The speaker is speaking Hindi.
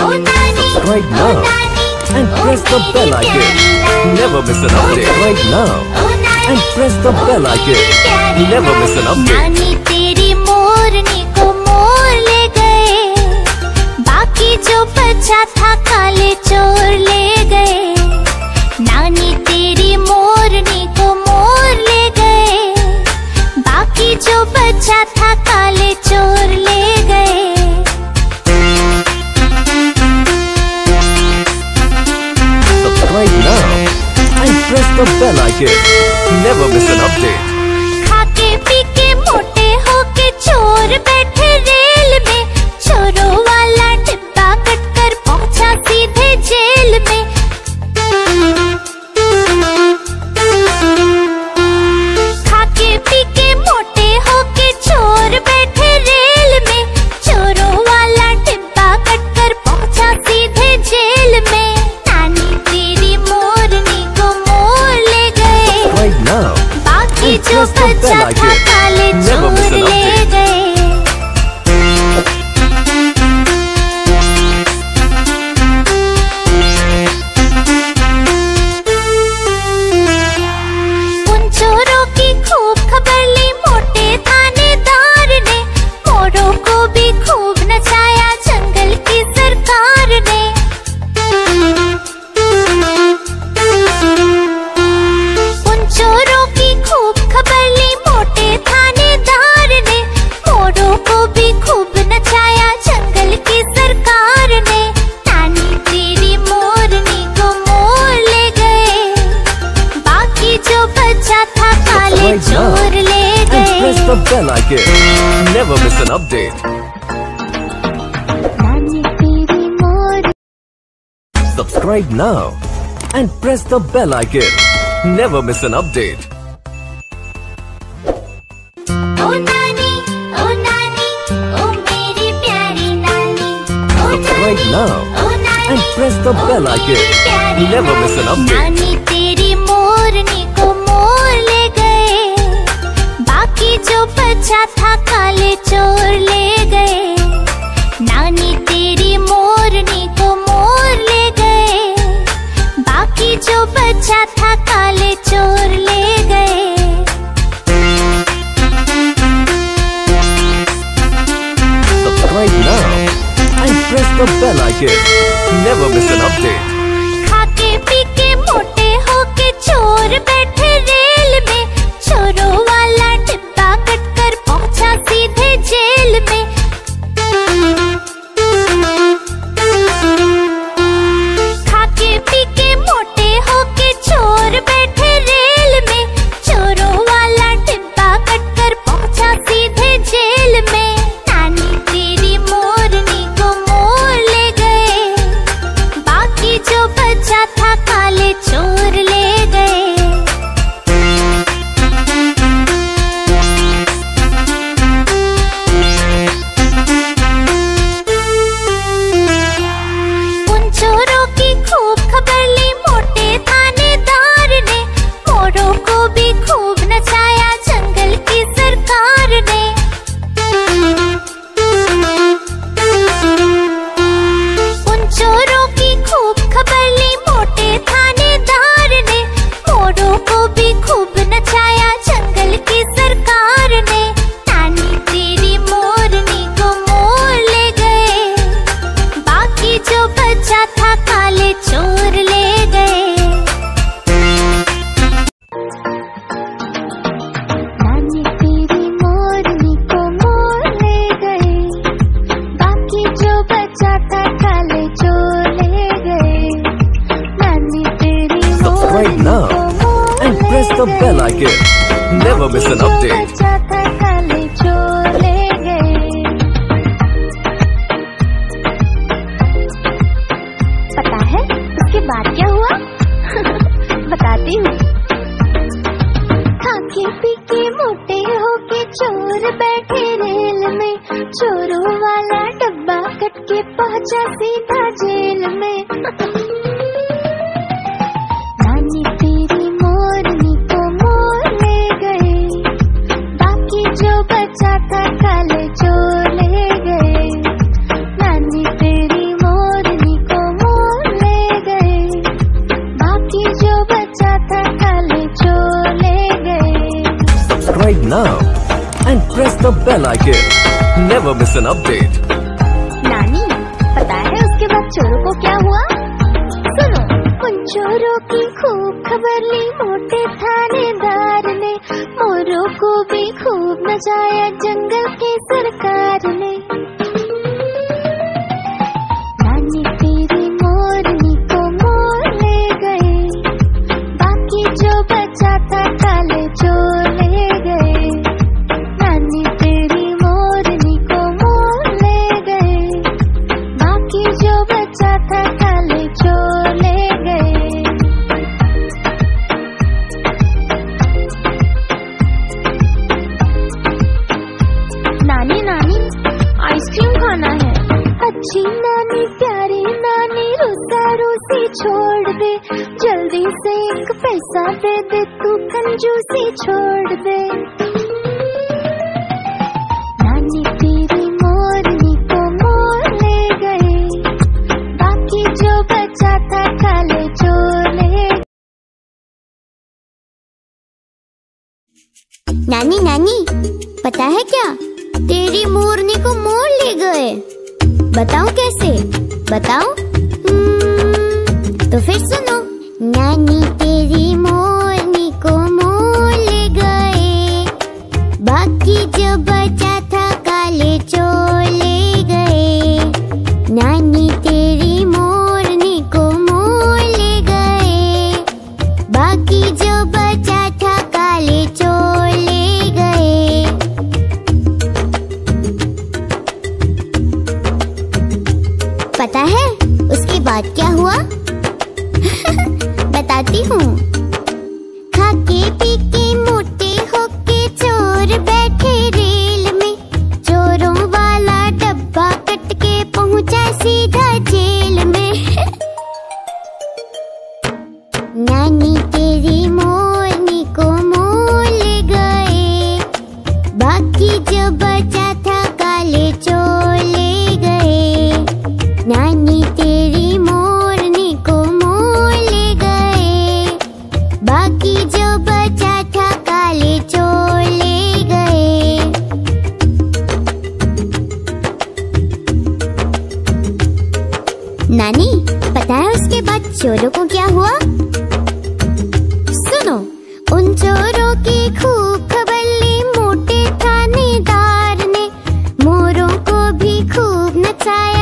Subscribe now and press the bell icon. Never miss an update. Subscribe now and press the bell icon. Never miss an update. नानी तेरी मोरनी को मोर ले गए, बाकी जो बचा था काले चोर ले गए। नानी तेरी मोरनी को मोर ले गए, बाकी जो बचा था काले चोर ले गए। Subscribe now and press the bell icon. Never miss an update. खाके पी के मोटे होके चोर बैठे रेल में, चोरों वाला डिब्बा कटकर पहुंचा सीधे जेल में। खाके पी के मोटे होके चोर बैठे रेल में, चोरों वाला डिब्बा कटकर पहुंचा सीधे जेल में। नानी तेरी मोरनी को मोर ले गए, Subscribe now बाकी and जो press the बचा bell था icon. काले Never miss चोर an ले update. गए। उन चोरों की खूब खबर ली मोटे थानेदार ने, मोरों को भी खूब नचाया जंगल की सरकार ने। उन चोरों की खूब खबर ली मोटे थानेदार ने, मोरों को भी खूब नचाया जंगल की सरकार ने। नानी तेरी मोरनी को मोर ले गए, बाकी जो बचा था काले Subscribe now चोर ले and press गए। the bell icon. Never miss an update. नानी तेरी मोर Subscribe now and press the bell icon. Never miss an update. ओ नानी ओ मेरी प्यारी नानी, ओ Subscribe now ओ नानी and press the bell icon. प्यारी Never miss an update. नानी तेरी मोरनी को मोर ले गए, बाकी जो बचा था काले चोर ले गए। नानी तेरी मोरनी को मोर ले गए, बाकी जो बचा था काले चोर ले गए। Subscribe now and press the bell icon. Never miss an update. खाके पी के मोटे होके चोर बैठे रेल में, चोरों वाला डिब्बा कटकर पहुंचा सीधे जेल में। खाके पी के मोटे होके चोर बैठे रेल में, चोरों वाला डिब्बा कटकर पहुंचा सीधे जेल में। नानी तेरी मोरनी को मोर ले गए, बाकी जो बचा था काले चोर ले गए। उन चोरों की खूब खबर ली मोटे थानेदार ने, मोरों को भी खूब नचाया जंगल की सरकार ने। उन चोरों की खूब खबर ली मोटे थानेदार ने, मोरों को भी खूब नचाया जंगल की सरकार ने। नानी तेरी मोरनी को मोर ले गए, बाकी जो बचा था काले चोर ले गए। नानी तेरी मोरनी को मोर ले गए, बाकी जो बचा था काले चोर ले गए। नानी तेरी Subscribe मोरनी now को मोर and press the ले bell गए, icon. Never miss an जो update. बचा था काले चोर ले गए। पता है उसके बाद क्या हुआ? बताती हूँ। खाके पी के मोटे होके चोर बैठे रेल में, चोरों वाला डब्बा कट के पहुंचा सीधा जेल में। नानी तेरी मोरनी को मोर ले गए, बाकी जो बचा था काले चोर ले गए। नानी तेरी मोरनी bell icon. Never miss an update. नानी, पता है उसके बाद चोरों को क्या हुआ? सुनो, उन चोरों की खूब खबर ली मोटे थानेदार ने, मोरों को भी खूब नचाया जंगल की सरकार ने। नानी तेरी मोरनी को मोर ले गए, बाकी जो बचा था काले चोर ले गए। नानी तेरी मोरनी को मोर ले गए, बाकी जो बचा था काले चोर ले गए। नानी नानी आइसक्रीम खाना है। अच्छी नानी प्यारी नानी रोसा रोसी छोड़ दे, जल्दी से एक पैसा दे दे, तू कंजूसी छोड़ दे। नानी तेरी मोरनी को मोर ले गए, बाकी जो बचा था काले चोर ले। नानी नानी पता है क्या, तेरी मोरनी को मोर ले गए। बताओ कैसे, बताओ। तो फिर सुनो। नानी तेरी मोरनी को मोर ले गए, बाकी जो बचा था काले चोर ले गए। नानी तेरी मोरनी को मोर ले गए, बाकी जो बचा था काले चोर ले गए। पता है उसके बाद क्या हुआ? बताती हूँ। खाके पी के मोटे होके चोर बैठे रेल में, चोरों वाला डब्बा कट के पहुँचा सीधा जेल में। नानी तेरी मोरनी को मोर ले गए, बाकी जो बचा था काले चोर ले गए। नानी तेरी मोरनी को मोर ले गए, बाकी जो बचा था काले चोर ले गए। नानी पता है उसके बाद चोरों को क्या हुआ? सुनो। उन चोरों की खूब खबर ली मोटे थानेदार ने, मोरों को भी खूब नचाया